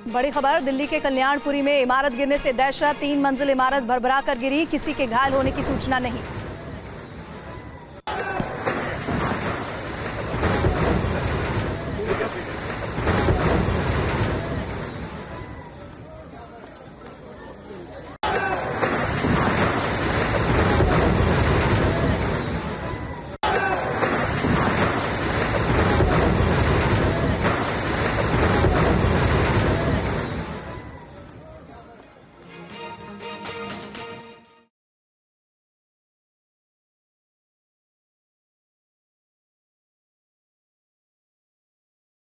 बड़ी खबर, दिल्ली के कल्याणपुरी में इमारत गिरने से दहशत। 3 मंजिल इमारत भरभरा कर गिरी, किसी के घायल होने की सूचना नहीं।